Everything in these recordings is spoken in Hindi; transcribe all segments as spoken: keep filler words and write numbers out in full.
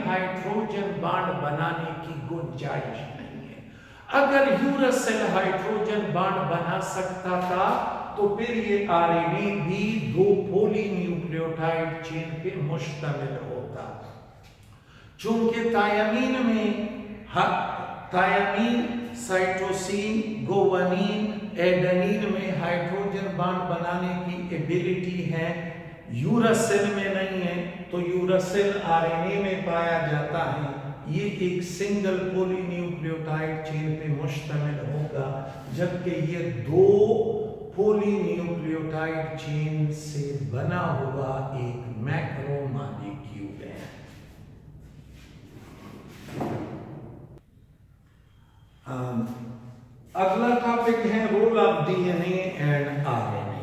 हाइड्रोजन बॉन्ड बनाने की गुंजाइश नहीं है। अगर यूरासिल हाइड्रोजन बॉन्ड बना सकता था तो फिर ये आरएनए भी दो पॉलीन्यूक्लियोटाइड चेन पे मुश्तमिल होता। चूंकि थायामीन में थायामीन, साइटोसिन, गुआनिन, एडेनिन में हाइड्रोजन बॉन्ड बनाने की एबिलिटी है, यूरासिल में नहीं है, तो यूरासिल आरएनए में पाया जाता है। ये एक सिंगल पॉलीन्यूक्लियोटाइड चेन पे मुश्तमिल होगा, जबकि ये दो पॉलीन्यूक्लियोटाइड चेन से बना हुआ एक मैक्रोमॉलिक्यूल है। um, अगला टॉपिक है role of DNA and RNA.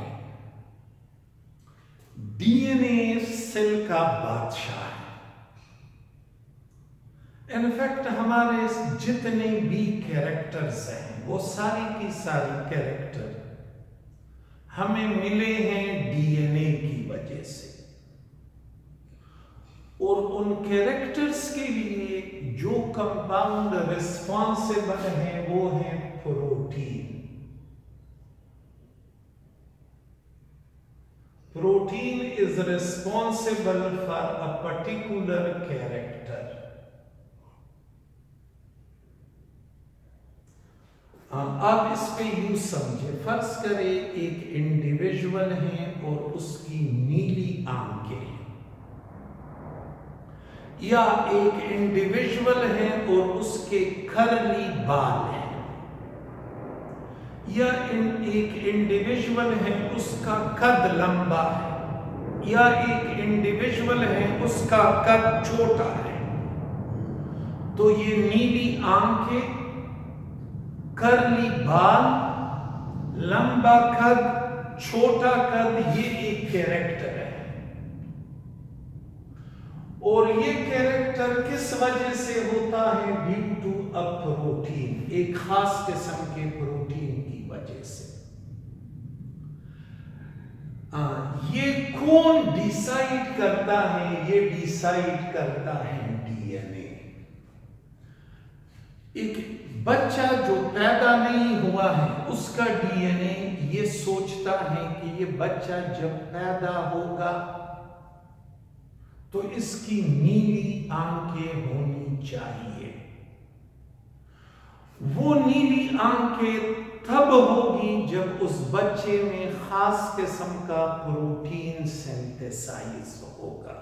DNA cell का बादशाह है। इनफैक्ट हमारे जितने भी कैरेक्टर्स हैं वो सारी की सारी कैरेक्टर हमें मिले हैं डीएनए की वजह से, और उन कैरेक्टर्स के लिए जो कंपाउंड रिस्पॉन्सिबल हैं वो है protein. Protein is responsible for a particular character. आप इस पे यूं समझे, फर्ज करें एक इंडिविजुअल है और उसकी नीली आंखें हैं, या एक इंडिविजुअल है और उसके कर्ली बाल हैं, या इन एक इंडिविजुअल है उसका कद लंबा है, या एक इंडिविजुअल है उसका कद छोटा है, तो ये नीली आंखें, कर्ली बाल, लंबा कद, छोटा कद, ये एक कैरेक्टर है। और ये कैरेक्टर किस वजह से होता है? ड्यू टू अ प्रोटीन, एक खास किस्म के प्रोटीन की वजह से। आ, ये कौन डिसाइड करता है? ये डिसाइड करता है डीएनए। एक बच्चा जो पैदा नहीं हुआ है उसका डीएनए ये सोचता है कि ये बच्चा जब पैदा होगा तो इसकी नीली आंखें होनी चाहिए। वो नीली आंखें तब होगी जब उस बच्चे में खास किस्म का प्रोटीन सिंथेसाइज होगा।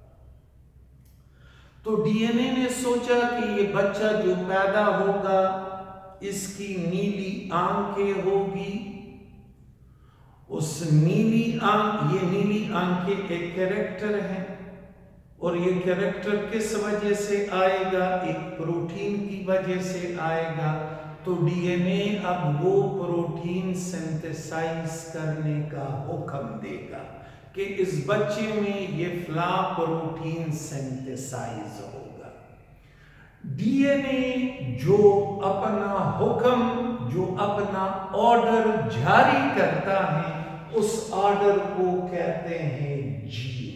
तो डीएनए ने सोचा कि ये बच्चा जो पैदा होगा इसकी नीली आंखें होगी। उस नीली आंख, ये नीली आंखें एक कैरेक्टर है, और ये कैरेक्टर किस वजह से आएगा? एक प्रोटीन की वजह से आएगा। तो डीएनए अब वो प्रोटीन सिंथेसाइज करने का हुक्म देगा कि इस बच्चे में ये फ्ला प्रोटीन सिंथेसाइज होगा। डीएनए जो अपना हुक्म, जो अपना ऑर्डर जारी करता है, उस ऑर्डर को कहते हैं gene.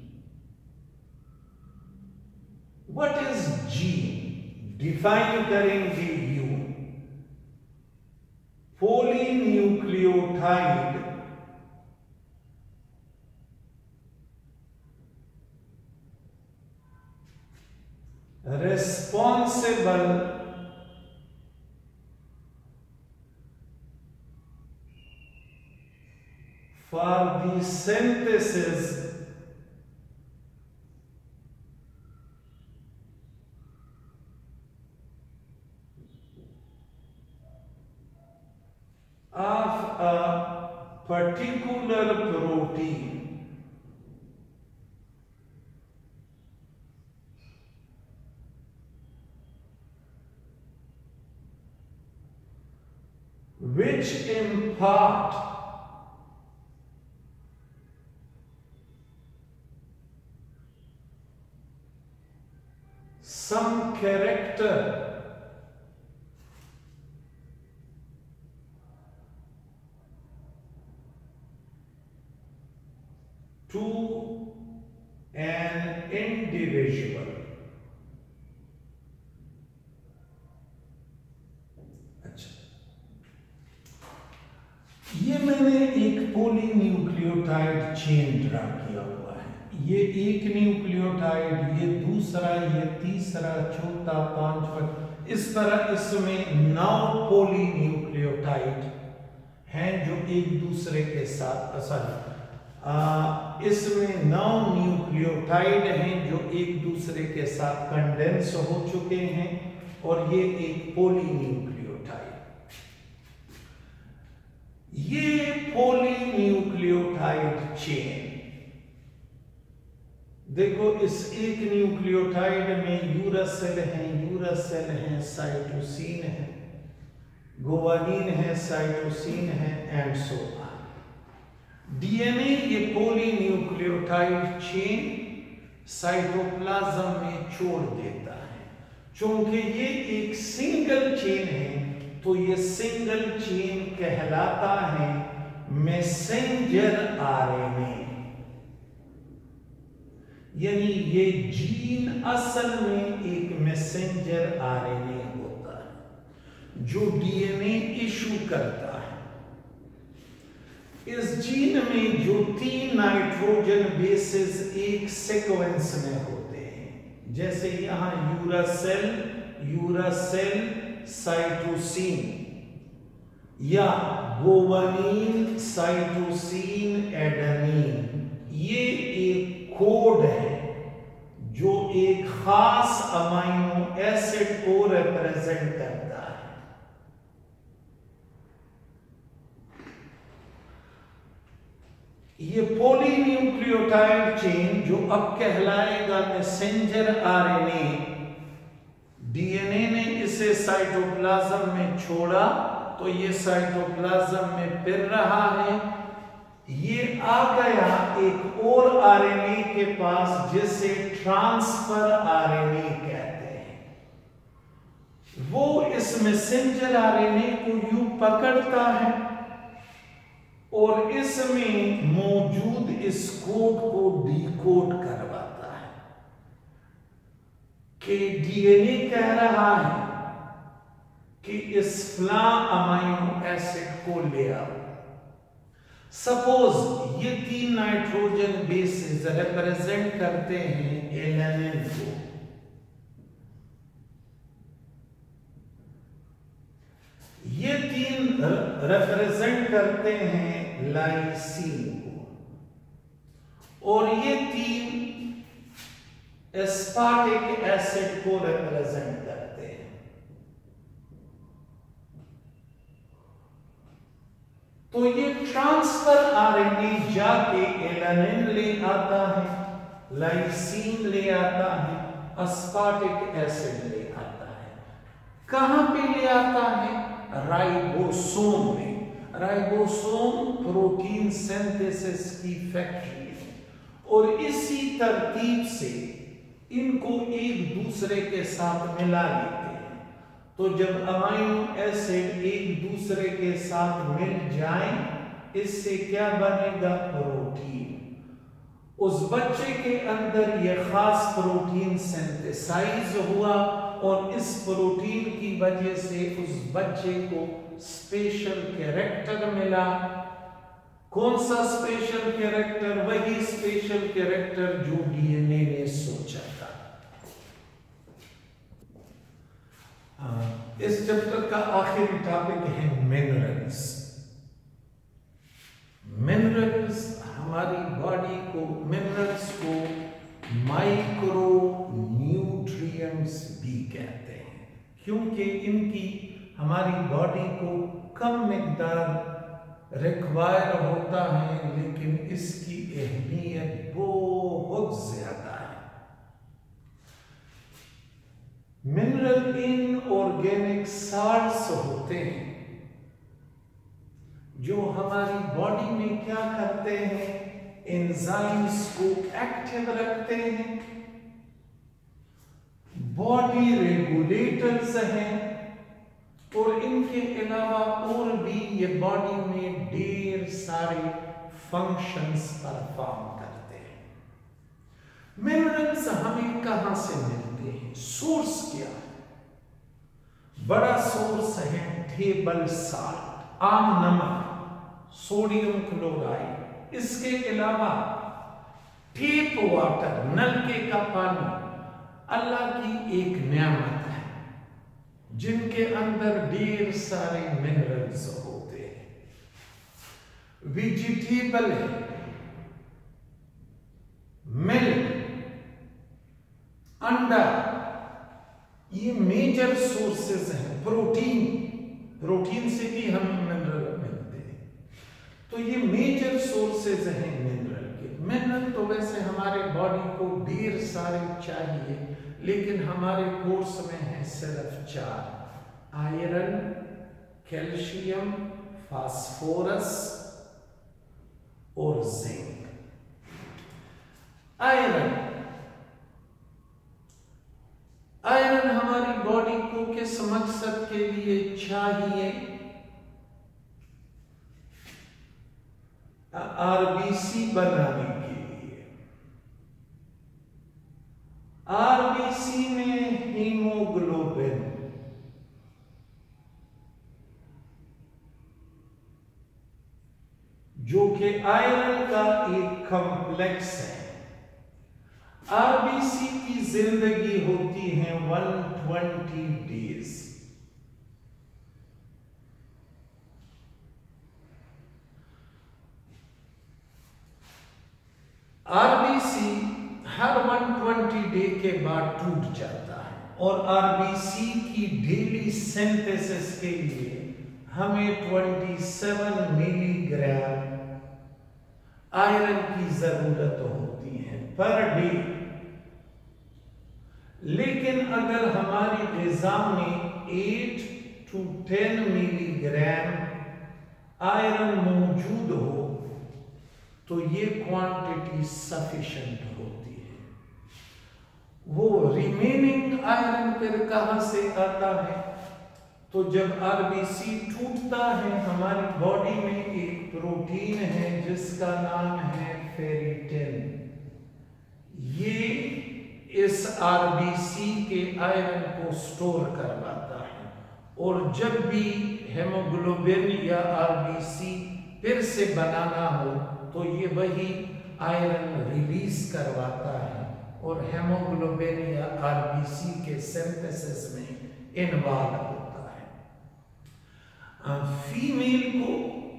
What is gene? Define करेंगे you, polynucleotide responsible for the synthesis of a particular protein which impart some character to an individual. मैंने एक पॉलीन्यूक्लियोटाइड चेन ड्रा किया हुआ है। ये एक न्यूक्लियोटाइड, ये दूसरा, ये तीसरा, चौथा, पांचवा, इस तरह इसमें नौ पॉलीन्यूक्लियोटाइड हैं जो एक दूसरे के साथ सॉरी इसमें नौ न्यूक्लियोटाइड हैं जो एक दूसरे के साथ कंडेंस हो चुके हैं और ये एक पॉलीन्यूक्लियोटाइड। ये पॉलीन्यूक्लियोटाइड चेन देखो, इस एक न्यूक्लियोटाइड में यूरासिल है, यूरासिल है, साइटोसिन है, गुआनिन है, साइटोसिन है एंड सो ऑन। डीएनए ये पॉलीन्यूक्लियोटाइड चेन साइटोप्लाज्म में छोड़ देता है। चूंकि ये एक सिंगल चेन है तो ये सिंगल चेन कहलाता है मैसेंजर आरएनए। यानी ये जीन असल में एक मैसेंजर आरएनए होता है जो डीएनए इशू करता है। इस जीन में जो तीन नाइट्रोजन बेसेस एक सीक्वेंस में होते हैं, जैसे यहां यूरासिल, यूरासिल, साइटोसिन या गुआनिन, साइटोसिन, एडेनिन, ये एक कोड है जो एक खास अमाइनो एसिड को रिप्रेजेंट करता है। ये पॉलीन्यूक्लियोटाइड चेन जो अब कहलाएगा मैसेंजर आरएनए, डीएनए ने इसे साइटोप्लाज्म में छोड़ा तो ये साइटोप्लाज्म में फिर रहा है। ये आ गया एक और आरएनए के पास जिसे ट्रांसफर आरएनए कहते हैं। वो इस मैसेंजर आरएनए को यूं पकड़ता है और इसमें मौजूद इस कोड को डिकोड करवाता है कि डीएनए कह रहा है कि इस फ्ला अमाइनो एसिड को ले आओ। सपोज ये तीन नाइट्रोजन बेसेस रिप्रेजेंट करते हैं एलेनिन को, ये तीन रिप्रेजेंट करते हैं लाइसीन को, और ये तीन एस्पार्टिक एसिड को रिप्रेजेंट करते हैं। तो ये ट्रांसफर आरएनए जाके एलेनिन ले आता है, लाइसीन ले आता है, एस्पार्टिक एसिड ले आता है। कहां पे ले आता है? राइबोसोम में। राइबोसोम प्रोटीन सिंथेसिस की फैक्ट्री है और इसी तरतीब से इनको एक दूसरे के साथ मिला लेते हैं। तो जब अमाइनो एसिड एक दूसरे के साथ मिल जाएं, इससे क्या बनेगा? प्रोटीन। उस बच्चे के अंदर यह खास प्रोटीन सिंथेसाइज हुआ और इस प्रोटीन की वजह से उस बच्चे को स्पेशल कैरेक्टर मिला। कौन सा स्पेशल कैरेक्टर? वही स्पेशल कैरेक्टर जो डीएनए ने सोचा था। इस चैप्टर का आखिरी टॉपिक है मिनरल्स। मिनरल्स हमारी बॉडी को, मिनरल्स को माइक्रो न्यूट्रिएंट्स भी कहते हैं, क्योंकि इनकी हमारी बॉडी को कम मिकदार रिक्वायर होता है, लेकिन इसकी अहमियत बहुत ज्यादा है। मिनरल इनऑर्गेनिक साल्ट्स होते हैं जो हमारी बॉडी में क्या करते हैं? एंजाइम्स को एक्टिव रखते हैं, बॉडी रेगुलेटर्स हैं, और इनके अलावा और भी ये बॉडी में ढेर सारे फंक्शंस परफॉर्म करते हैं। मिनरल्स हमें कहां से मिलते हैं? सोर्स क्या है? बड़ा सोर्स है टेबल साल्ट, आम नमक। Sodium chloride. इसके अलावा टेप वाटर, नलके का पानी अल्लाह की एक नेमत है जिनके अंदर ढेर सारे मिनरल्स होते हैं। वेजिटेबल है, मिल्क, अंडा, ये मेजर सोर्सेस हैं। प्रोटीन, प्रोटीन से भी हम मिनरल मिलते हैं, तो ये मेजर सोर्सेस हैं मिनरल के। मिनरल तो वैसे हमारे बॉडी को ढेर सारे चाहिए, लेकिन हमारे कोर्स में है सिर्फ चार: आयरन, कैल्शियम, फास्फोरस और जिंक। आयरन आयरन हमारी बॉडी को किस मकसद के लिए चाहिए? आरबीसी बनाने के लिए। आरबीसी में हीमोग्लोबिन, जो कि आयरन का एक कॉम्प्लेक्स है। आरबीसी की जिंदगी होती है एक सौ बीस डेज। आरबीसी हर एक सौ बीस डे के बाद टूट जाता है, और आरबीसी की डेली सिंथेसिस के लिए हमें सत्ताईस मिलीग्राम आयरन की जरूरत होती है पर डे। लेकिन अगर हमारी ग़िज़ा में आठ टू दस मिलीग्राम आयरन मौजूद हो तो ये क्वांटिटी सफिशिएंट होती है। वो रिमेनिंग आयरन फिर कहां से आता है? तो जब आरबीसी टूटता है, हमारी बॉडी में एक प्रोटीन है जिसका नाम है फेरिटिन। ये इस आरबीसी के आयरन को स्टोर करवाता है, और जब भी हेमोग्लोबिन या आरबीसी फिर से बनाना हो तो ये वही आयरन रिलीज करवाता है और हेमोग्लोबिन या आरबीसी के सिंथेसिस में इन्वॉल्व होता है। फीमेल को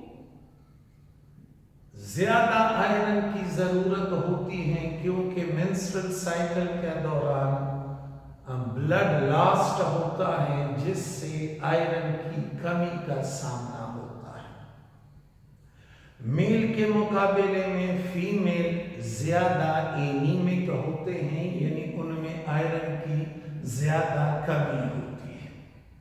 ज्यादा आयरन की जरूरत होती है क्योंकि मेंस्ट्रुअल साइकिल के दौरान ब्लड लॉस्ट होता है, जिससे आयरन की कमी का सामना होता है। मेल के मुकाबले में फीमेल ज्यादा एनीमिक होते हैं, यानी उनमें आयरन की ज्यादा कमी होती है।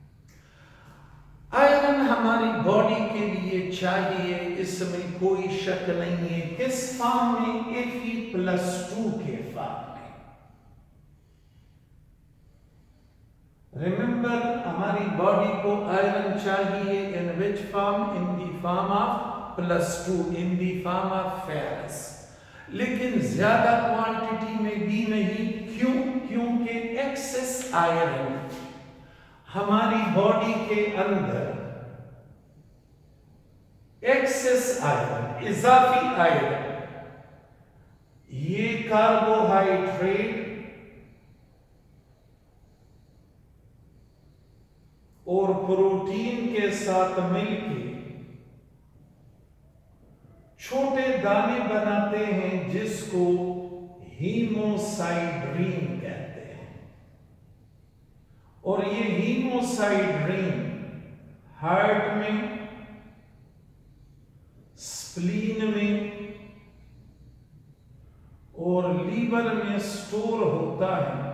आयरन हमारी बॉडी के लिए चाहिए, इसमें कोई शक नहीं है। किस फॉर्म में? एफी प्लस टू के फॉर्म में। रिमेंबर, हमारी बॉडी को आयरन चाहिए in which form? In the form of plus two, in the form of ferrous, लेकिन ज्यादा क्वांटिटी में भी नहीं। क्यों? क्योंकि एक्सेस आयरन हमारी बॉडी के अंदर, एक्सेस आयरन, इजाफी आयरन, ये कार्बोहाइड्रेट और प्रोटीन के साथ मिलकर छोटे दाने बनाते हैं जिसको हीमोसाइड्रीन कहते हैं। और ये हीमोसाइड्रीन हार्ट में, स्प्लीन में और लीवर में स्टोर होता है,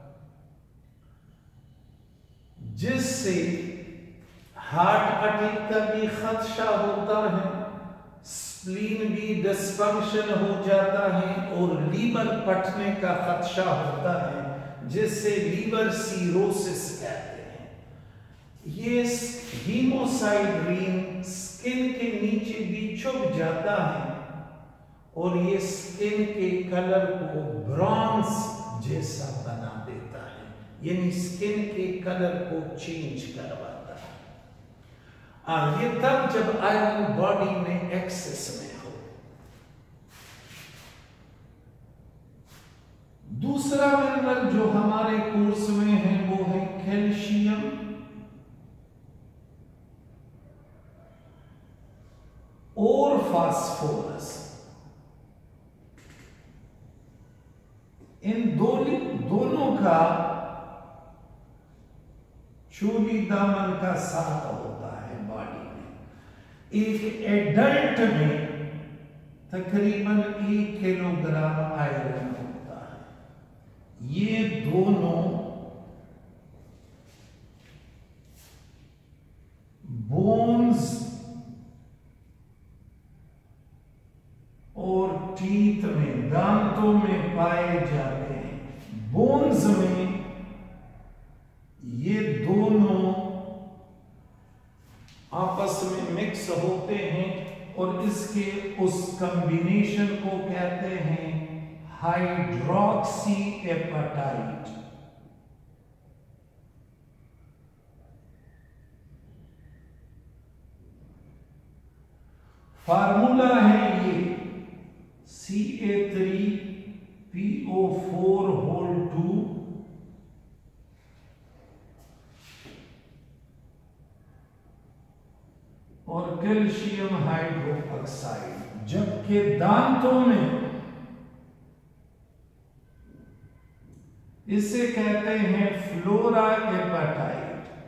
जिससे हार्ट अटैक का भी खदशा होता है, स्प्लीन भी डिस्फंक्शन हो जाता है और लीवर फटने का खदशा होता है, जिससे लीवर सीरोसिस कहते हैं। ये हीमोसाइड्रीन स्किन के नीचे भी छुप जाता है और ये स्किन के कलर को ब्रॉन्ज जैसा बना देता है, यानी स्किन के कलर को चेंज करवाता है। हाँ, ये तब जब आयरन बॉडी में एक्सेस में हो। दूसरा मिनरल जो हमारे कोर्स में है वो है कैल्शियम और फास्फोरस। इन दोनों दोनों का चोली दामन का साथ होता है बॉडी में। एक एडल्ट में तकरीबन एक किलोग्राम आयरन होता है। ये दोनों बोन्स और टीथ में, दांतों में पाए जाते हैं। बोन्स में ये दोनों आपस में मिक्स होते हैं और इसके उस कॉम्बिनेशन को कहते हैं हाइड्रोक्सी एपेटाइट। फार्मूला है ये C A three P O four whole two और कैल्शियम हाइड्रोक्साइड। जबकि दांतों में इसे कहते हैं फ्लोरा एपेटाइट।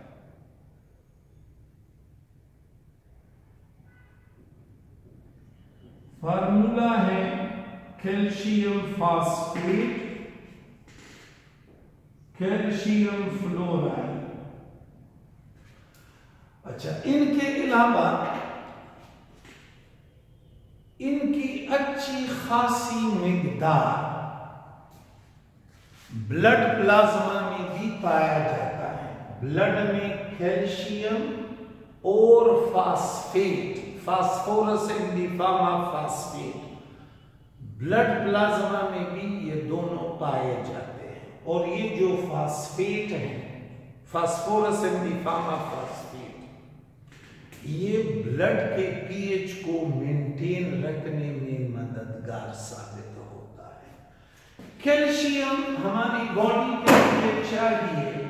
फार्मूला है कैल्शियम फास्फेट, कैल्शियम फ्लोराइड। अच्छा, इनके अलावा इनकी अच्छी खासी मिकदार ब्लड प्लाज्मा में भी पाया जाता है। ब्लड में कैल्शियम और phosphate, phosphorus in the form of phosphate, blood plasma में भी ये दोनों पाए जाते हैं। और ये जो फास्फेट है, phosphorus in the form of phosphate, ये ब्लड के पीएच को मेंटेन रखने में मददगार साबित होता है। कैल्शियम हमारी बॉडी के लिए चाहिए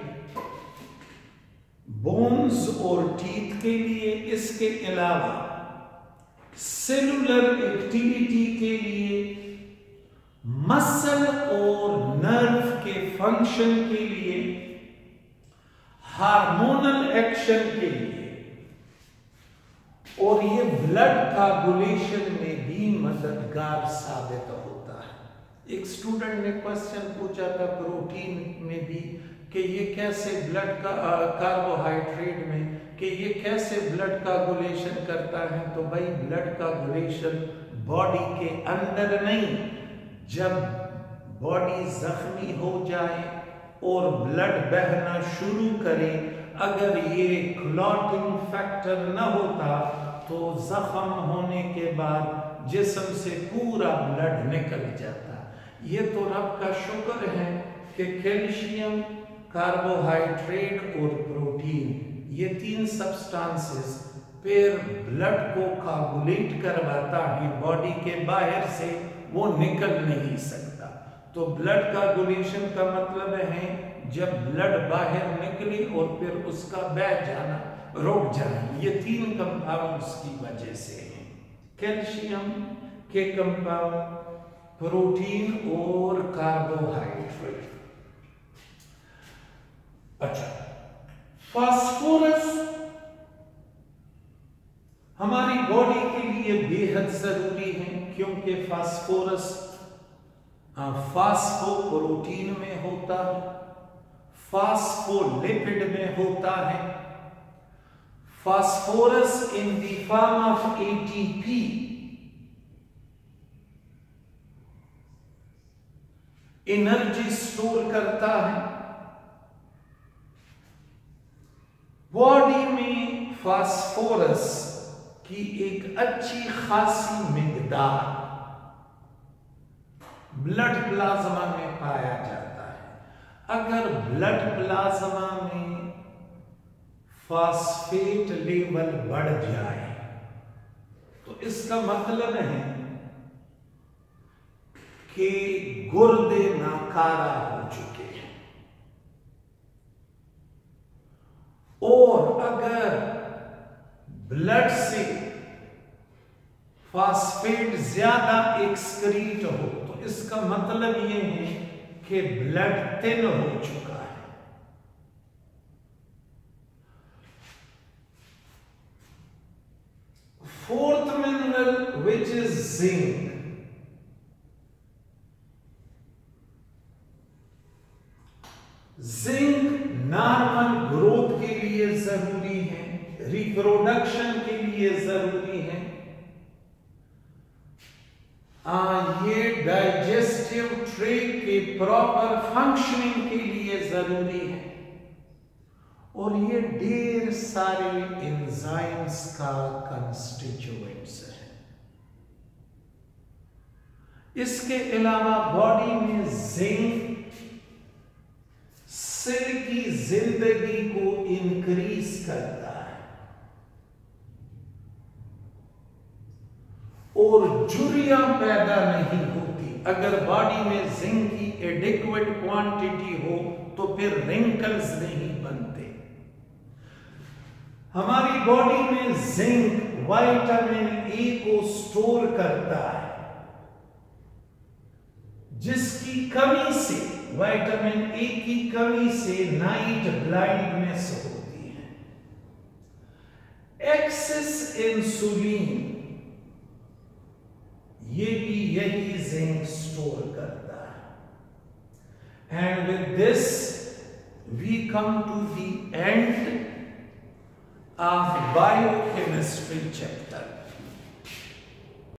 बोन्स और टीथ के लिए। इसके अलावा सेलुलर एक्टिविटी के लिए, मसल और नर्व के फंक्शन के लिए, हार्मोनल एक्शन के लिए, और ये ब्लड कोगुलेशन में भी मददगार साबित होता है। एक स्टूडेंट ने क्वेश्चन पूछा था प्रोटीन में भी कि ये कैसे ब्लड का कार्बोहाइड्रेट में कि ये कैसे ब्लड कोगुलेशन करता है। तो भाई, ब्लड कोगुलेशन बॉडी के अंदर नहीं, जब बॉडी जख्मी हो जाए और ब्लड बहना शुरू करे, अगर ये क्लॉटिंग फैक्टर न होता तो जख्म होने के बाद जिस्म से पूरा ब्लड निकल जाता। ये तो रब का शुक्र है कि कैल्शियम, कार्बोहाइड्रेट और प्रोटीन, ये तीन सब्सटेंसेस फिर ब्लड को कोगुलेट करवाता है बॉडी के बाहर से, वो निकल नहीं सकता। तो ब्लड कोगुलेशन का मतलब है जब ब्लड बाहर निकले और फिर उसका बह जाना रुक जाए। ये तीन कंपाउंड्स की वजह से हैं, कैल्शियम के कंपाउंड, प्रोटीन और कार्बोहाइड्रेट। अच्छा, फास्फोरस हमारी बॉडी के लिए बेहद जरूरी है, क्योंकि फास्फोरस फास्फोप्रोटीन में होता है, फास्फोलिपिड में होता है। Phosphorus in the form of ATP energy store करता है। बॉडी में फास्फोरस की एक अच्छी खासी मिकदार ब्लड प्लाज्मा में पाया जाता है। अगर ब्लड प्लाज्मा में फास्फेट लेवल बढ़ जाए तो इसका मतलब है कि गुर्दे नाकारा हो चुके हैं। और अगर ब्लड से फास्फेट ज्यादा एक्सक्रीट हो तो इसका मतलब यह है कि ब्लड थिन हो चुका है। Fourth mineral which is zinc. Zinc normal growth के लिए जरूरी है, रिप्रोडक्शन के लिए जरूरी है, आ, ये डाइजेस्टिव ट्रैक्ट के प्रॉपर फंक्शनिंग के लिए जरूरी है, और ये ढेर सारे एंजाइम्स का कंस्टिट्यूएंट्स है। इसके अलावा बॉडी में जिंक सेल की जिंदगी को इंक्रीज करता है और झुर्रियां पैदा नहीं होती। अगर बॉडी में जिंक की एडिक्वेट क्वांटिटी हो तो फिर रिंकल्स नहीं बनते। हमारी बॉडी में जिंक विटामिन ए को स्टोर करता है, जिसकी कमी से, विटामिन ए की कमी से नाइट ब्लाइंडनेस होती है। एक्सेस इंसुलिन ये भी यही जिंक स्टोर करता है। And with this we come to the end of biochemistry chapter.